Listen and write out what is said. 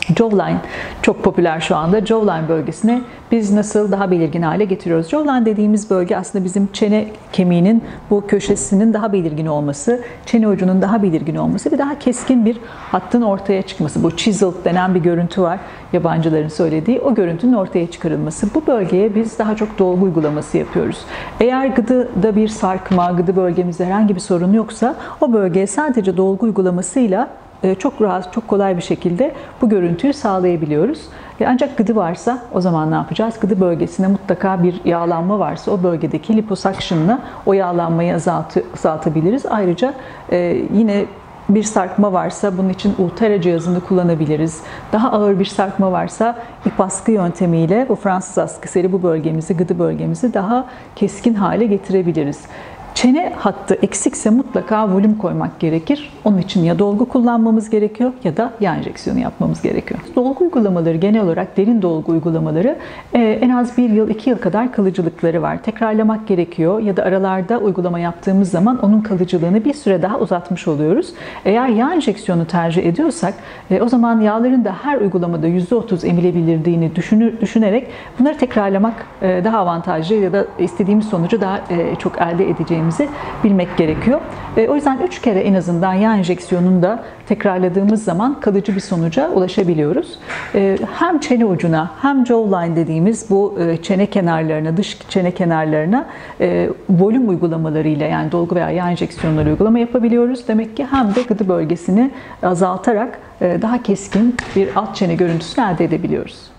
Jawline çok popüler şu anda. Jawline bölgesine biz nasıl daha belirgin hale getiriyoruz? Jawline dediğimiz bölge aslında bizim çene kemiğinin bu köşesinin daha belirgin olması, çene ucunun daha belirgin olması ve daha keskin bir hattın ortaya çıkması. Bu chiseled denen bir görüntü var. Yabancıların söylediği o görüntünün ortaya çıkarılması. Bu bölgeye biz daha çok dolgu uygulaması yapıyoruz. Eğer gıdıda bir sarkma, gıdı bölgemizde herhangi bir sorun yoksa o bölgeye sadece dolgu uygulamasıyla çok rahat, çok kolay bir şekilde bu görüntüyü sağlayabiliyoruz. Ancak gıdı varsa o zaman ne yapacağız? Gıdı bölgesinde mutlaka bir yağlanma varsa o bölgedeki liposuction'la o yağlanmayı azaltabiliriz. Ayrıca yine bir sarkma varsa bunun için Ulthera cihazını kullanabiliriz. Daha ağır bir sarkma varsa ip askı yöntemiyle bu Fransız askısıyla bu bölgemizi, gıdı bölgemizi daha keskin hale getirebiliriz. Çene hattı eksikse mutlaka volüm koymak gerekir. Onun için ya dolgu kullanmamız gerekiyor ya da yağ enjeksiyonu yapmamız gerekiyor. Dolgu uygulamaları genel olarak derin dolgu uygulamaları en az 1 yıl 2 yıl kadar kalıcılıkları var. Tekrarlamak gerekiyor ya da aralarda uygulama yaptığımız zaman onun kalıcılığını bir süre daha uzatmış oluyoruz. Eğer yağ enjeksiyonu tercih ediyorsak o zaman yağların da her uygulamada %30 emilebilirdiğini düşünerek bunları tekrarlamak daha avantajlı ya da istediğimiz sonucu daha çok elde edeceğimizi bilmek gerekiyor. O yüzden 3 kere en azından yağ enjeksiyonunu da tekrarladığımız zaman kalıcı bir sonuca ulaşabiliyoruz. Hem çene ucuna hem jawline dediğimiz bu çene kenarlarına, dış çene kenarlarına volüm uygulamalarıyla yani dolgu veya yağ enjeksiyonları uygulama yapabiliyoruz. Demek ki hem de gıdı bölgesini azaltarak daha keskin bir alt çene görüntüsünü elde edebiliyoruz.